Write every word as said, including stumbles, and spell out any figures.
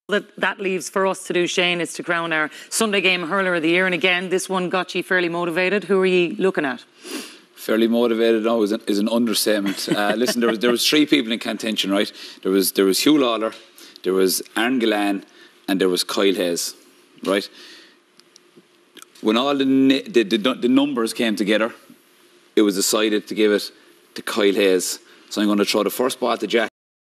that that leaves for us to do, Shane, is to crown our Sunday game hurler of the year. And again, this one got you fairly motivated. Who are you looking at? Fairly motivated now is an, is an understatement. Uh, listen, there was there was three people in contention, right? There was there was Hugh Lawler, there was Aaron Gillan, and there was Kyle Hayes, right? When all the, the, the, the numbers came together, it was decided to give it to Kyle Hayes. So I'm going to throw the first ball to Jack.